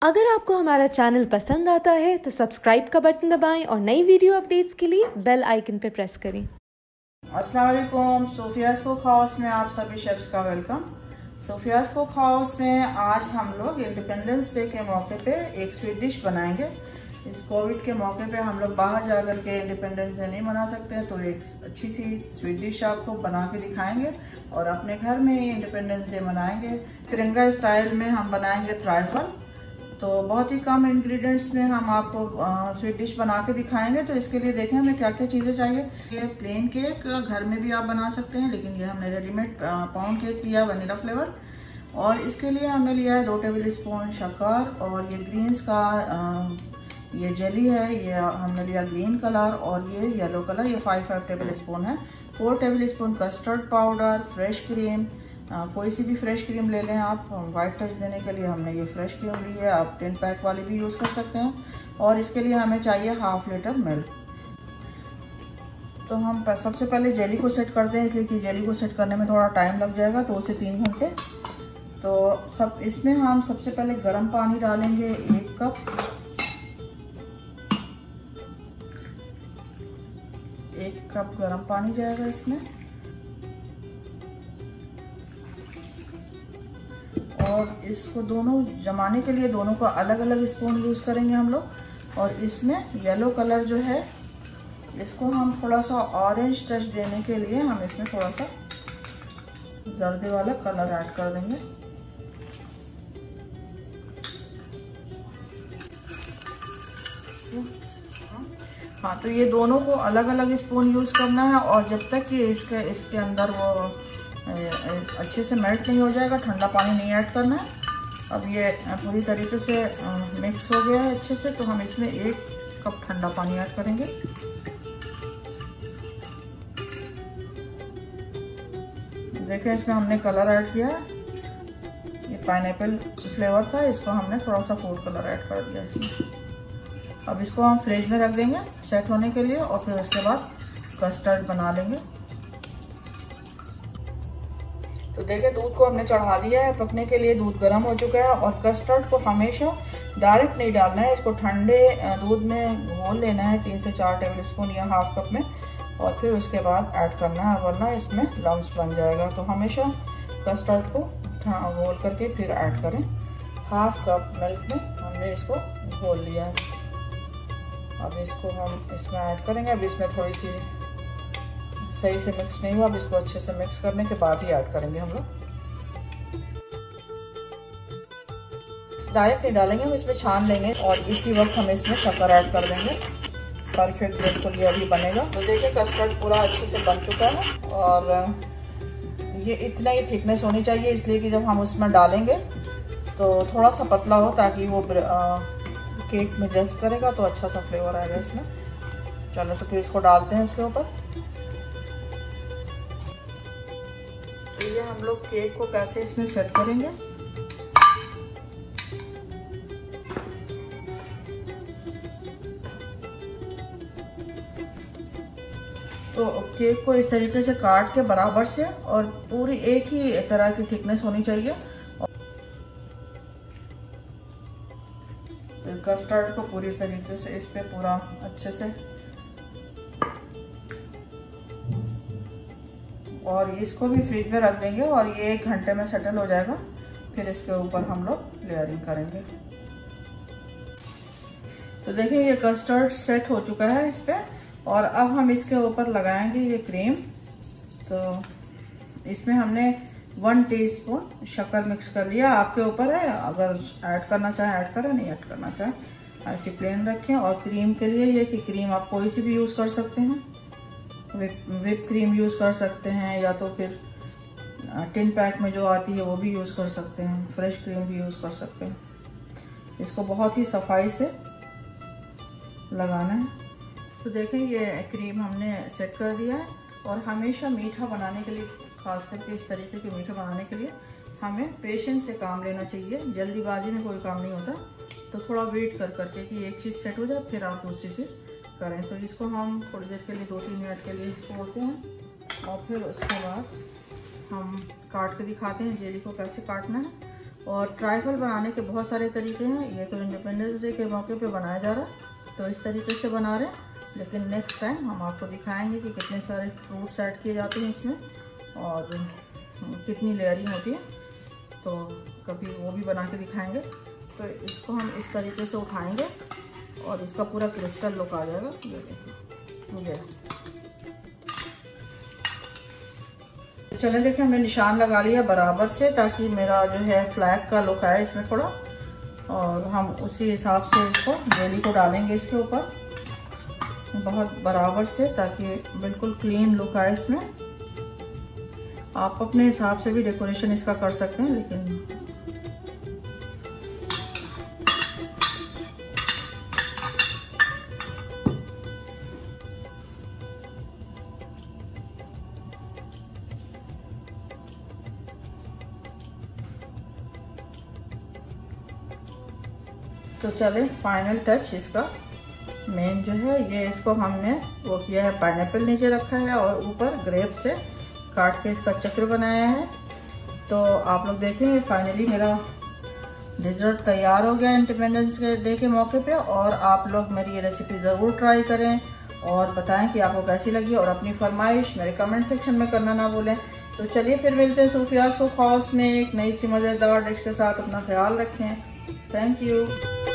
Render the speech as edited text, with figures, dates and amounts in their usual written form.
अगर आपको हमारा चैनल पसंद आता है तो सब्सक्राइब का बटन दबाएं और नई वीडियो अपडेट्स के लिए बेल आइकन पर प्रेस करें। अस्सलाम वालेकुम, सोफियाज़ कुक हाउस में आप सभी शेफ्स का वेलकम। सोफियाज़ कुक हाउस में आज हम लोग इंडिपेंडेंस डे के मौके पे एक स्वीट डिश बनाएंगे। इस कोविड के मौके पे हम लोग बाहर जा कर के इंडिपेंडेंस डे नहीं मना सकते हैं, तो एक अच्छी सी स्वीट डिश आपको बना के दिखाएंगे और अपने घर में ही इंडिपेंडेंस डे मनाएंगे। तिरंगा स्टाइल में हम बनाएंगे ट्राइफल। तो बहुत ही कम इंग्रेडिएंट्स में हम आपको स्वीट डिश बना के दिखाएंगे। तो इसके लिए देखें हमें क्या क्या चीज़ें चाहिए। ये प्लेन केक घर में भी आप बना सकते हैं, लेकिन ये हमने रेडीमेड पाउंड केक लिया वनीला फ्लेवर। और इसके लिए हमने लिया है 2 टेबल स्पून शक्कर, और ये ग्रीन्स का ये जेली है, ये हमने लिया ग्रीन कलर, और ये येलो कलर, ये 5 टेबल स्पून है। 4 tablespoon custard powder, fresh cream, कोई सी भी फ्रेश क्रीम ले लें आप। वाइट टच देने के लिए हमने ये फ्रेश क्रीम ली है, आप 10 पैक वाली भी यूज़ कर सकते हैं। और इसके लिए हमें चाहिए 1/2 लीटर मिल्क। तो हम सबसे पहले जेली को सेट करते हैं, इसलिए कि जेली को सेट करने में थोड़ा टाइम लग जाएगा, 2 से 3 घंटे। तो सब इसमें हम सबसे पहले गर्म पानी डालेंगे 1 कप। 1 कप गर्म पानी जाएगा इसमें। और इसको दोनों जमाने के लिए दोनों का अलग अलग स्पून यूज़ करेंगे हम लोग। और इसमें येलो कलर जो है, इसको हम थोड़ा सा ऑरेंज टच देने के लिए हम इसमें थोड़ा सा जर्दे वाला कलर ऐड कर देंगे। हाँ, तो ये दोनों को अलग अलग स्पून यूज़ करना है, और जब तक कि इसके अंदर वो अच्छे से मेल्ट नहीं हो जाएगा, ठंडा पानी नहीं ऐड करना है। अब ये पूरी तरीके से मिक्स हो गया है अच्छे से, तो हम इसमें 1 कप ठंडा पानी ऐड करेंगे। देखिए इसमें हमने कलर ऐड किया है, ये पाइनएप्पल फ्लेवर था, इसको हमने थोड़ा सा फूड कलर ऐड कर दिया इसमें। अब इसको हम फ्रिज में रख देंगे सेट होने के लिए, और फिर उसके बाद कस्टर्ड बना लेंगे। तो देखिए दूध को हमने चढ़ा दिया है पकने के लिए, दूध गर्म हो चुका है। और कस्टर्ड को हमेशा डायरेक्ट नहीं डालना है, इसको ठंडे दूध में घोल लेना है 3 से 4 टेबल स्पून या 1/2 कप में, और फिर उसके बाद ऐड करना है, वरना इसमें लम्स बन जाएगा। तो हमेशा कस्टर्ड को घोल करके फिर ऐड करें। 1/2 कप मिल्क में हमने इसको घोल लिया है। अब इसको हम इसमें ऐड करेंगे। अब इसमें थोड़ी सी सही से मिक्स नहीं हुआ, अब इसको अच्छे से मिक्स करने के बाद ही ऐड करेंगे हम लोग। डायरेक्ट नहीं डालेंगे, हम इसमें छान लेंगे और इसी वक्त हम इसमें शक्कर ऐड कर देंगे। परफेक्ट बिल्कुल ये अभी बनेगा। तो देखिए कस्टर्ड पूरा अच्छे से बन चुका है, और ये इतना ही थिकनेस होनी चाहिए, इसलिए कि जब हम उसमें डालेंगे तो थोड़ा सा पतला हो, ताकि वो केक में जस्ट करेगा तो अच्छा सा फ्लेवर आएगा इसमें। चलो तो फिर इसको डालते हैं उसके ऊपर। तो ये हम लोग केक को कैसे इसमें सेट करेंगे। तो केक को इस तरीके से काट के बराबर से, और पूरी एक ही तरह की थिकनेस होनी चाहिए। तो कस्टर्ड को पूरी तरीके से इस पे पूरा अच्छे से, और इसको भी फ्रिज में रख देंगे, और ये 1 घंटे में सेटल हो जाएगा। फिर इसके ऊपर हम लोग लेयरिंग करेंगे। तो देखिए ये कस्टर्ड सेट हो चुका है इस पे, और अब हम इसके ऊपर लगाएंगे ये क्रीम। तो इसमें हमने 1 टीस्पून शक्कर मिक्स कर लिया, आपके ऊपर है, अगर ऐड करना चाहे ऐड करें, नहीं ऐड करना चाहे ऐसे प्लेन रखें। और क्रीम के लिए ये कि क्रीम आप कोई सी भी यूज़ कर सकते हैं, विप क्रीम यूज़ कर सकते हैं, या तो फिर 10 पैक में जो आती है वो भी यूज़ कर सकते हैं, फ्रेश क्रीम भी यूज़ कर सकते हैं। इसको बहुत ही सफाई से लगाना है। तो देखें ये क्रीम हमने सेट कर दिया है। और हमेशा मीठा बनाने के लिए, खास करके इस तरीके के मीठा बनाने के लिए, हमें पेशेंस से काम लेना चाहिए। जल्दीबाजी में कोई काम नहीं होता, तो थोड़ा वेट कर करके कि एक चीज़ सेट हो जाए फिर आप दूसरी चीज़ करें। तो इसको हम थोड़ी देर के लिए 2-3 मिनट के लिए छोड़ते हैं, और फिर उसके बाद हम काट के दिखाते हैं जेली को कैसे काटना है। और ट्राइफल बनाने के बहुत सारे तरीके हैं। ये तो इंडिपेंडेंस डे के मौके पे बनाया जा रहा है तो इस तरीके से बना रहे हैं, लेकिन नेक्स्ट टाइम हम आपको दिखाएंगे कि कितने सारे फ्रूट्स ऐड किए जाते हैं इसमें और कितनी लेयरिंग होती है, तो कभी वो भी बना के दिखाएंगे। तो इसको हम इस तरीके से उठाएंगे और इसका पूरा क्रिस्टल लुक आ जाएगा। ये देखिए, चले देखिए हमने निशान लगा लिया बराबर से ताकि मेरा जो है फ्लैग का लुक आए इसमें थोड़ा, और हम उसी हिसाब से इसको जेली को डालेंगे इसके ऊपर बहुत बराबर से ताकि बिल्कुल क्लीन लुक आए इसमें। आप अपने हिसाब से भी डेकोरेशन इसका कर सकते हैं, लेकिन तो चले फाइनल टच इसका मेन जो है ये, इसको हमने वो किया है, पाइनएप्पल नीचे रखा है और ऊपर ग्रेप से काट के इसका चक्र बनाया है। तो आप लोग देखें फाइनली मेरा डिज़र्ट तैयार हो गया इंडिपेंडेंस डे के मौके पे। और आप लोग मेरी ये रेसिपी ज़रूर ट्राई करें और बताएं कि आपको कैसी लगी, और अपनी फरमाइश मेरे कमेंट सेक्शन में करना ना भूलें। तो चलिए फिर मिलते हैं सूफियाज़ कुक हाउस में एक नई सी मज़ेदार डिश के साथ। अपना ख्याल रखें। Thank you.